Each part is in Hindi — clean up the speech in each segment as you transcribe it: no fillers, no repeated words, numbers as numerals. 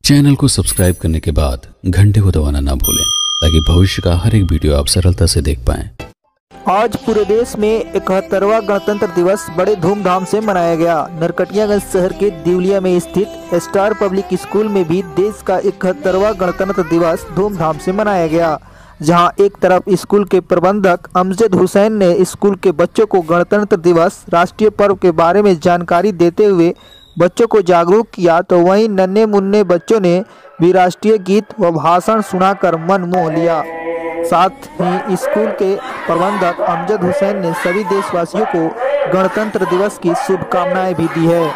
चैनल को सब्सक्राइब करने के बाद घंटे को दबाना ना भूलें ताकि भविष्य का हर एक वीडियो आप सरलता से देख पाएं। आज पूरे देश में 71वां गणतंत्र दिवस बड़े धूमधाम से मनाया गया। नरकटियागंज शहर के दिवलिया में स्थित स्टार पब्लिक स्कूल में भी देश का 71वां गणतंत्र दिवस धूमधाम से मनाया गया, जहां एक तरफ स्कूल के प्रबंधक अमजद हुसैन ने स्कूल के बच्चों को गणतंत्र दिवस राष्ट्रीय पर्व के बारे में जानकारी देते हुए बच्चों को जागरूक किया, तो वहीं नन्हे मुन्ने बच्चों ने भी राष्ट्रीय गीत व भाषण सुनाकर मन मोह लिया। साथ ही स्कूल के प्रबंधक अमजद हुसैन ने सभी देशवासियों को गणतंत्र दिवस की शुभकामनाएं भी दी है।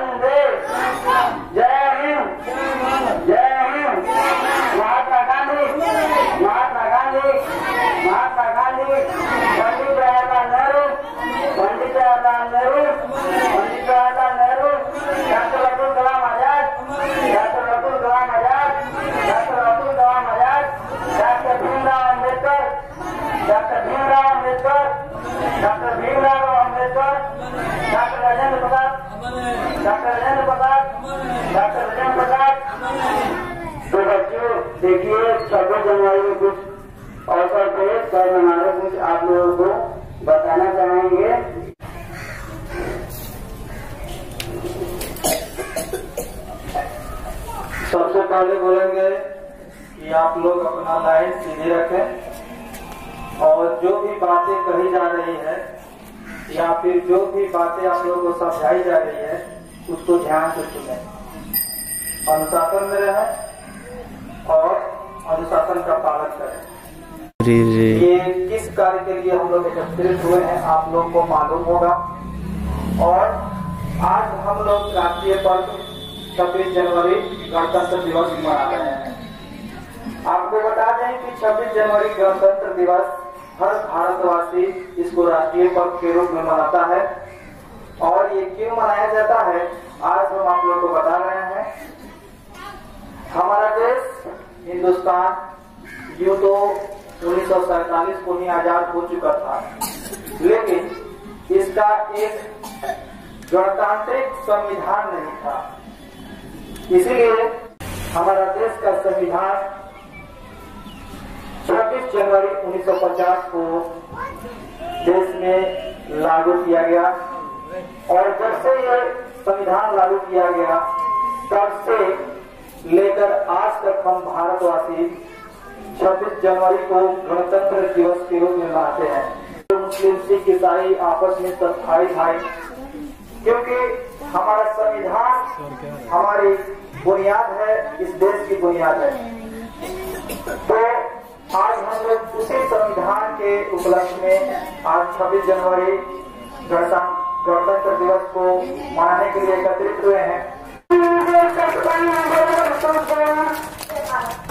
तो बच्चों देखिए 26 जनवरी में कुछ अवसर पे सर हमारे कुछ आप लोगों को बताना चाहेंगे। सबसे पहले बोलेंगे कि आप लोग अपना लाइन सीधे रखें और जो भी बातें कही जा रही है या फिर जो भी बातें आप लोगों को समझाई जा रही है उसको ध्यान से सुने, अनुशासन में रहें और अनुशासन का पालन करें। ये किस कार्य के लिए हम लोग एकत्रित हुए हैं आप लोग को मालूम होगा। और आज हम लोग राष्ट्रीय पर्व 26 जनवरी गणतंत्र दिवस मना रहे हैं। आपको बता दें कि 26 जनवरी गणतंत्र दिवस हर भारतवासी इसको राष्ट्रीय पर्व के रूप में मनाता है। और ये क्यों मनाया जाता है आज हम आप लोगों को बता रहे हैं। हमारा देश हिंदुस्तान यूं तो 1947 को ही आजाद हो चुका था, लेकिन इसका एक गणतांत्रिक संविधान नहीं था। इसीलिए हमारा देश का संविधान 26 जनवरी 1950 को देश में लागू किया गया। और जब से ये संविधान लागू किया गया तब से लेकर आज तक हम भारतवासी 26 जनवरी को गणतंत्र दिवस के रूप में मनाते हैं। तो मुस्लिम सिख ईसाई आपस में सब भाई भाई, क्योंकि हमारा संविधान हमारी बुनियाद है, इस देश की बुनियाद है। तो आज हम लोग उसी संविधान के उपलक्ष्य में आज 26 जनवरी गणतंत्र दिवस को मनाने के लिए एकत्रित हुए हैं।